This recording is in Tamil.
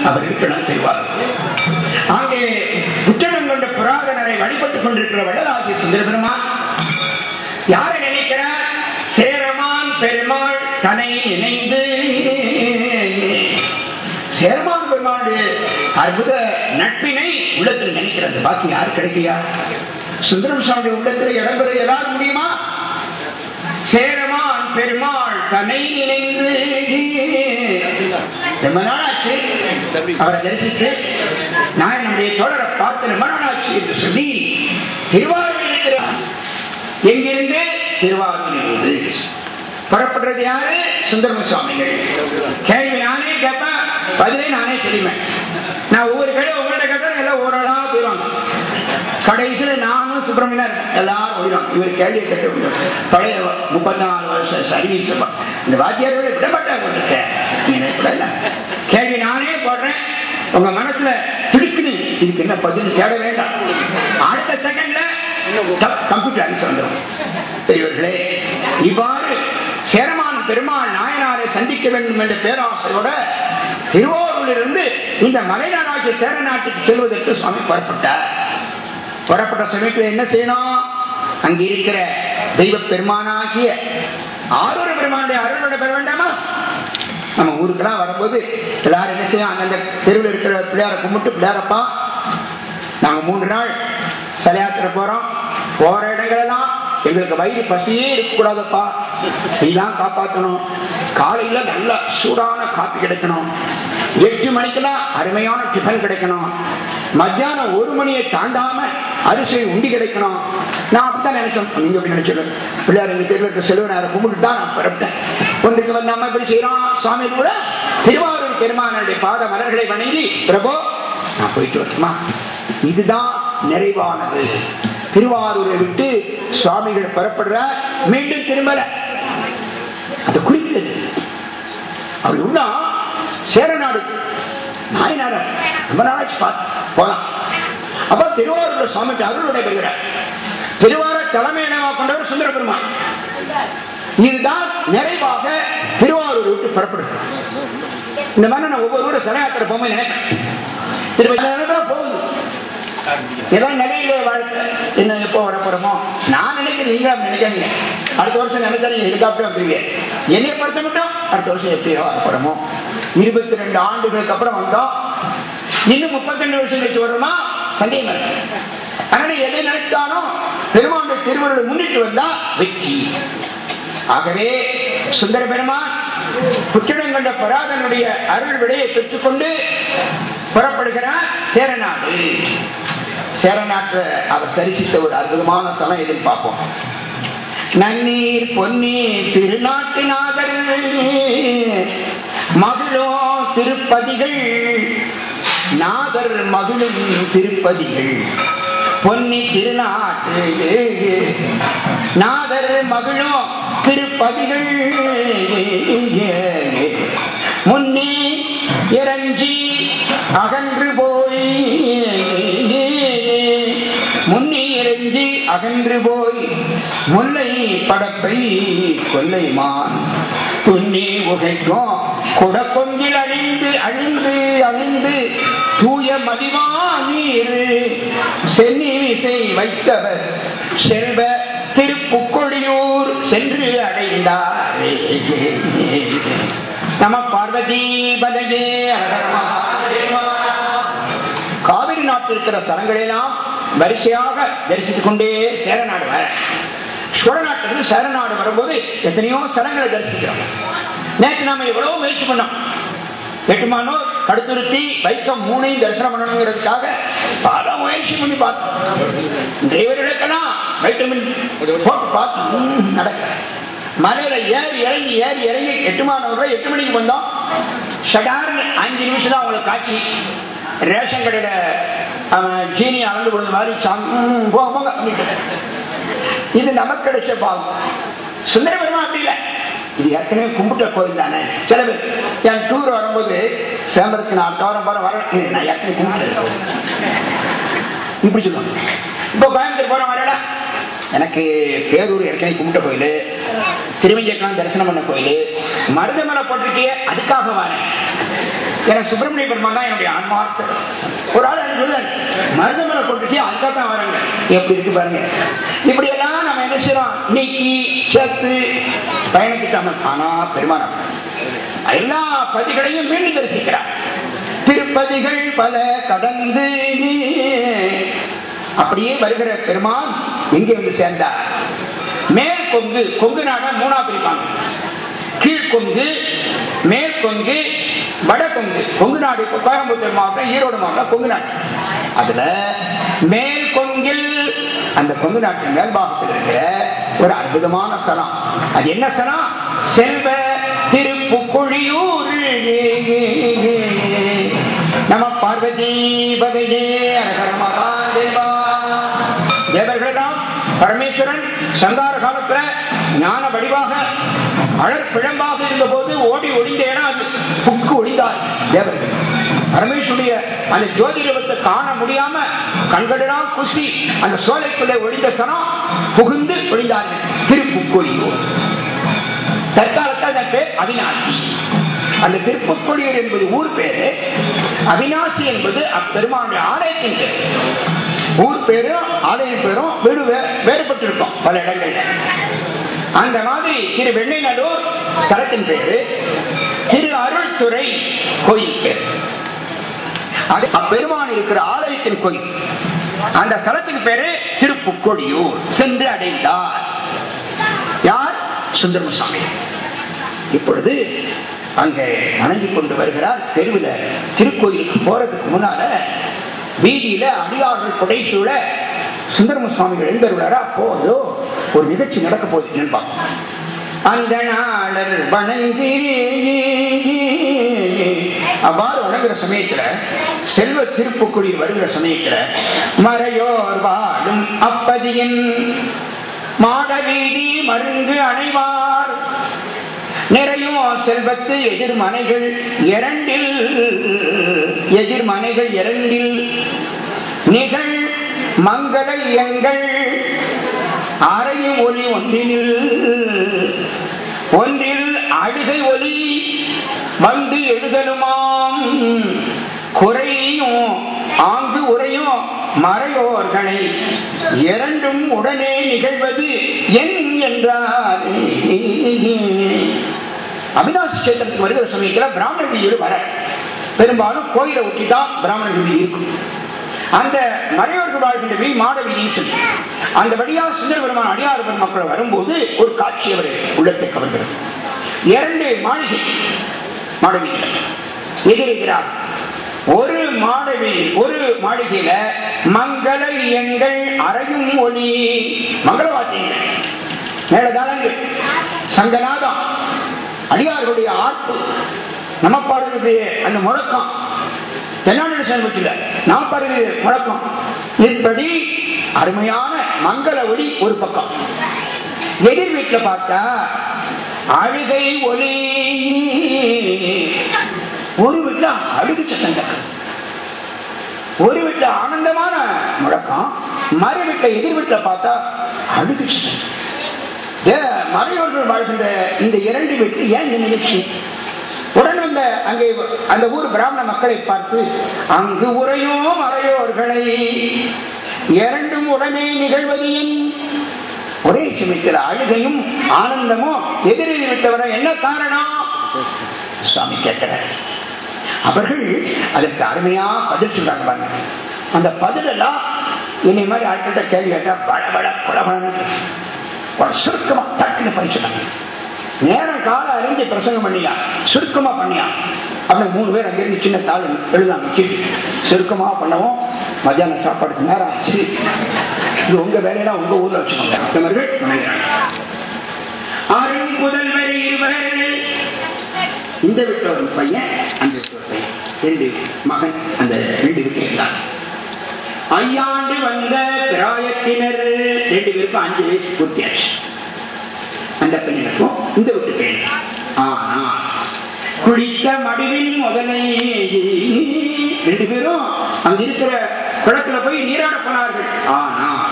அவர் இருக்கணும் திருவாரூர். அங்கே புற்றடம் கொண்ட புராதனரை வழிபட்டுக் கொண்டிருக்கிற வள்ளலாகிய சுந்தர பெருமான் யாரை நினைக்கிறார்? சேரமான் பெருமாள் தன்னை இணைந்து. சேரமான் பெருமாள் அற்புத நட்பினை உள்ளத்தில் நினைக்கிறது. பாக்கி யார் கிடைக்கையா? சுந்தரம் சுவாமி உள்ளத்தில் இடம்பெற எல்லாரும் முடியுமா? சேரமான் பெருமாள் தன்னை நினைந்து. ரொம்ப நாளாச்சு அவரை தரிசித்து, நான் நம்முடைய தோழரை பார்த்து ரொம்ப நாளாச்சு என்று சொல்லி திருவாரூர் இருக்கிறார். எங்கிருந்து? திருவாரூரிலிருந்து புறப்படுறது யாரு? சுந்தரம சுவாமிகள். கேள்வி நானே கேட்பேன், பதிலே நானே தெரியுவேன். நான் ஒவ்வொரு கேள்வி உங்கள்கிட்ட கேட்டேன், எல்லாம் ஓடலா போயிடுவாங்க. கடைசியில நானும் சுப்பிரமணியர் எல்லாரும் ஓடிடும். இவர் கேள்வியை கேட்டு பழைய 34 வருஷம் சர்வீஸ் இந்த வாத்தியாரோட விடப்பட்ட கேள்வி நானே போடுறேன். உங்க மனசுல துடிக்குது, இதுக்கு என்ன பதில் தேட வேண்டாம். அடுத்த செகண்ட்ல கம்ப்யூட்டர் ஆன்சர் வந்துடும். பெரியவர்களே, இவ்வாறு சேரமான் பெருமாள் நாயனாரை சந்திக்க வேண்டும் என்ற பேராசையோட திருவாரூரிலிருந்து இந்த மலைநாடாகிய சேர நாட்டுக்கு செல்வதற்கு சுவாமி புறப்பட்டார். புறப்பட்ட சமயத்தில் என்ன செய்யணும்? அங்கே இருக்கிற தெய்வ பெருமானாகிய ஆரூர பெருமானுடைய அருளோட பெற வேண்டாமா? நம்ம ஊருக்கெல்லாம் வரும்போது எல்லாரும் என்ன செய்யும்? அந்தந்த தெருவில் இருக்கிற பிள்ளையார கும்பிட்டு, பிள்ளையாரப்பா நாங்க 3 நாள் சலையாத்திர போறோம், போற இடங்களெல்லாம் எங்களுக்கு வயிறு பசியே இருக்கக்கூடாதப்பா, நீதான் காப்பாற்றணும். காலையில நல்ல சூடான காப்பி கிடைக்கணும், 8 மணிக்கெல்லாம் அருமையான டிஃபன் கிடைக்கணும், மத்தியானம் 1 மணியை தாண்டாம அரிசி உண்டி கிடைக்கணும். நான் அப்படித்தான் நினைச்சோம். நீங்க எப்படி நினைச்சது? பிள்ளையார் எங்க தெருவில் இருக்க செல்வனாரை கும்பிட்டுட்டா நான் பிறப்பிட்டேன். ஒன்றுக்கு வந்து நம்ம எப்படி செய்யறோம்? சுவாமி கூட திருவாரூர் பெருமானுடைய பாத மலர்களை வணங்கி, பிரபு நான் போயிட்டு வரட்டுமா? இதுதான் நிறைவானது. திருவாரூரை விட்டு சுவாமிகள் புறப்படுற, மீண்டும் திரும்பல. அது குறிக்கிறது. அவர் உள்ள சேரநாடு நாயனார ரொம்ப நாளைக்கு பார்த்து போலாம். அப்ப திருவாரூர் சுவாமிக்கு அருளுடைய பெறுகிறார். திருவாரூர் தலைமையிடமாக கொண்டவர் சுந்தர பெருமான். இதுதான் நிறைவாக திருவாரூர் விட்டு புறப்படுது. இந்த மாதிரி நான் ஒவ்வொரு ஊரை சலையாத்திர போகும்போது நினைப்பேன், போகுது ஏதாவது நிலையில வாழ்க்கை என்ன எப்போ வரப்போறோமோ நான் நினைக்கிறேன். நீங்க நினைக்காதீங்க, அடுத்த வருஷம் நினைச்சாலும் ஹெலிகாப்டர் வந்துருவீங்க. என்னைய பொறுத்த மட்டும் அடுத்த வருஷம் எப்படியோ வரப்போறோமோ. 22 ஆண்டுகளுக்கு அப்புறம் வந்தோம், இன்னும் 32 வருஷம் கழிச்சு வருமா? சந்தேகம் இல்லை. அதனால எதை நினைத்தாலும் பெருமானுடைய திருவருளை முன்னிட்டு வந்தா வெற்றி. ஆகவே சுந்தர பெருமான் புற்றடம் கண்ட பராதனுடைய அருள் விடையை பெற்றுக்கொண்டு புறப்படுகிறார் சேரநாடு. சேரநாட்டு அவர் தரிசித்த ஒரு அற்புதமான சமயம் எதில் பார்ப்போம். நன்னீர் பொன்னீர் திருநாட்டினாதர் மகிழோ திருப்பதிகள், நாதர் மகிழும் திருப்பதிகள், பொன்னி திருநாட்டு நாதர் மகிழும் திருப்பதிகள், முன்னி இறஞ்சி அகன்று போய், முன்னி இறஞ்சி அகன்று போய் முல்லை படப்பை கொல்லைமான் துண்ணி உகைக்கும் குடக்கொங்கில் அழிந்து அழிந்து அழிந்து தூய மதிமா நீர் சென்னி விசை வைத்தவர் செல்வ திருப்புக்கொடியூர் சென்று அடைந்தார். நம பார்வதி பதையே. காவிரி நாட்டில் இருக்கிற ஸ்தலங்களெல்லாம் வரிசையாக தரிசித்துக் கொண்டே சேரநாடு வர, சோழ நாட்டிலிருந்து சேரநாடு வரும்போது எத்தனையோ ஸ்தலங்களை தரிசிக்கிறோம். நேற்று நாம எவ்வளவு முயற்சி பண்ணோம். எட்டுமானூர், கடுத்துருத்தி, வைக்கம் 3ஐயும் தரிசனம் பண்ணணுங்கிறதுக்காக பல முயற்சி பண்ணி பார்த்தோம். டிரைவர்களுக்கெல்லாம் வைட்டமின் போட்டு பார்த்தோம், நடக்க. மலையில ஏறி இறங்கி 8 மாணவர்கள் 8 மணிக்கு வந்தோம். ஷடார்னு 5 நிமிஷம் தான் அவங்களுக்கு காட்சி. ரேஷன் கடையில ஜீனி அளந்து கொடுத்த மாதிரி போங்க. இது நமக்கு கிடைச்ச பாவம். சுந்தர பெருமான் அப்படி இல்லை. இது ஏற்கனவே கும்பிட்ட கோயில் தானே. சில பேர் என் டூர் வரும்போது சிதம்பரத்துக்கு நான் அடுத்த வாரம் வர நான் ஏற்கனவே கும்பிட்டு இப்படி சொல்லுவாங்க. இப்போ கோயம்புத்தூர் போற வரடா, எனக்கு பேரூர் ஏற்கனவே கும்பிட்ட கோயில், திருவஞ்சேக்கலாம் தரிசனம் பண்ண கோயில், மருதமலை போட்டிருக்கிய அதுக்காக வரேன். ஏன்னா சுப்பிரமணிய பெருமான் தான் என்னுடைய ஆன்மார்த்த. ஒரு ஆள் மருதமலை கொண்டுச்சு, அதுக்காக தான் வராங்க. எப்படி இருக்கு பாருங்க. இப்படி எல்லாம் நம்ம என்ன செய்யறோம், நீக்கி சேர்த்து பயணத்திட்டாம. ஆனா பெருமானம் எல்லா பதிகளையும் மீண்டும் தரிசிக்கிறார். திருப்பதிகள் பல கடந்து அப்படியே வருகிற பெருமான் எங்கே வந்து சேர்ந்தார்? மேல் கொங்கு, கொங்கு நாட மூணா பிரிப்பாங்க. கீழ்கொங்கு, மேற்கொங்கு, வடகொங்கு. கொங்கு நாடு கோயம்புத்தூர் மாவட்டம், ஈரோடு மாவட்டம் கொங்கு நாடு. அதுல மேல் கொங்கில், அந்த கொங்கு நாட்டு மேல்பாகத்தில் இருக்கிற ஒரு அற்புதமான ஸ்தலம். அது என்ன ஸ்தலம்? செல்வ திருப்புக்குழியூர். நம பார்வதி பதையே அரகர மகாதேவா. தேவர்களெல்லாம் பரமேஸ்வரன் சங்கார காலத்துல ஞான வடிவாக அழற் பிழம்பாக இருந்த போது ஓடி ஒளிந்தேனா அது புக்கு ஒளிந்தார் தேவர்கள். பரமேஸ்வருடைய அந்த ஜோதிரவத்தை காண முடியாம கண்களெல்லாம் குசி அந்த சோலைக்குள்ளே ஒளிந்த சனம் புகுந்து ஒளிந்தார்கள். திருப்புக்கொழியூர். தற்காலத்தில் அதன் பேர் அவிநாசி. அந்த திருப்புக்கொழியூர் என்பது ஊர் பேரு, அவிநாசி என்பது அப்பெருமானுடைய ஆலயத்தின் பேர். ஊர் பேரும் ஆலயம் பேரும் வீடு வேறுபட்டிருக்கும் பல இடங்கள்ல. அந்த மாதிரி திரு வெண்ணைநல்லூர் ஸ்தலத்தின் பேரு, திரு அருள்துறை கோயில் பேர். அது அப்பெருமான் இருக்கிற ஆலயத்தின் கோயில். அந்த ஸ்தலத்துக்கு பேரு திருப்புக்கொழியூர். சென்று அடைந்தார் யார்? சுந்தரமுசாமி. இப்பொழுது அங்கே வணங்கி கொண்டு வருகிறார். தெருவில் திருக்கோயிலுக்கு போறதுக்கு முன்னால வீதியில அடியார்கள் புடைசூழ சுந்தரமுசாமிகள் எழுந்தருளாரா. போதோ ஒரு நிகழ்ச்சி நடக்க போகுது நினைப்பாங்க. அந்த நாளர் வணங்கி அவ்வாறு வணங்குற சமயத்துல, செல்வ திருப்புக்குழியில் வருகிற சமயத்துல, மறையோர் வாழும் அப்பதியின் மாடவீதி மருங்கு அணைவார் நிறையும் செல்வத்து எதிர்மனைகள் இரண்டில், எதிர்மனைகள் இரண்டில் நிகழ் மங்கள எங்கள் அறையும் ஒலி ஒன்றில், ஒன்றில் அழுகை ஒலி வந்து எழுதலுமாம் குறையும் ஆங்கு உரையும் மறையோர்களை இரண்டும் உடனே நிகழ்வது என் என்றார். அவிநாசி கஷேத்திரத்துக்கு வருகிற சமயத்தில் பிராமண வீடு வர பெரும்பாலும் கோயிலை ஒட்டிதான் பிராமண வீடு இருக்கும். அந்த மறையோர்கள் வாழ்கின்ற வீடு மாட வீதின்னு சொல்லி அந்த வழியா சுந்தர பெருமான் அடியார் பெருமக்கள் வரும்போது ஒரு காட்சி அவர் உள்ளத்தை கவர்கிறது. இரண்டு மாளிகை மாட வீதிகள் எதிர்க்கிறார். ஒரு மாடவில் ஒரு மாளிகையில மங்கள எங்கள் அறையும் ஒலி, மங்கள வாத்தியங்கள், மேலதாளங்கள், சங்கநாதம், அடியார்களுடைய ஆர்ப்பு, நமப்பாடுகளுடைய அந்த முழக்கம், தென்னாடு செயல்பட்டில நமப்பாடு முழக்கம், இப்படி அருமையான மங்கள ஒலி ஒரு பக்கம். எதிர் வீட்டில் பார்த்தா அழுகை ஒலி. ஒரு வீட்டுல அழுகு சத்தம், ஒரு வீட்டுல ஆனந்தமான முழக்கம், மறு வீட்டை எதிர் வீட்டுல பார்த்தா அழுகு சத்தம். மறையோர்கள் வாழ்கின்ற இந்த இரண்டு வீட்டு ஏன் இந்த நிகழ்ச்சி? உடனே அங்கே அந்த ஊர் பிராமண மக்களை பார்த்து, அங்கு உரையும் மறையோர்களை இரண்டும் உடனே நிகழ்வது என். ஒரே சமயத்தில் அழுகையும் ஆனந்தமும் எதிரில் விட்டவர என்ன காரணம்? சுவாமி கேட்கிறார். அவர்கள் அதற்கு அருமையா பதில் சொல்றாங்க. அந்த பதில் எல்லாம் என்னை மாதிரி ஆட்கிட்ட கேள்வி கேட்டா பழபழ குலபலன்னு சுருக்கமா டக்குன்னு பண்ணி சொன்னாங்க. நேரம் கால அறிஞ்சு பிரசங்கம் பண்ணியா, சுருக்கமா பண்ணியா அப்படின்னு 3 பேர் அங்கிருந்து சின்ன தாள் எழுதாம சுருக்கமா பண்ணவும் மத்தியான சாப்பாடுக்கு நேரம் ஆச்சு. இது உங்க வேலையெல்லாம் உங்க ஊர்ல வச்சுக்கோங்க. அருண் புதல்வர் இருவர், இந்த வீட்டு ஒரு பையன், அந்த வீட்டு ஒரு பையன், 2 மகன் அந்த 2 வீட்டு இருந்தார். 5 ஆண்டு வந்த பிராயத்தினர் 2 பேருக்கும் 5 வயசு பூர்த்தியாச்சு. அந்த பையனுக்கும் இந்த வீட்டு பையன். ஆனா குளித்த மடுவின் முதலை 2 பேரும் அங்க இருக்கிற குளத்துல போய் நீராட போனார்கள். ஆனால்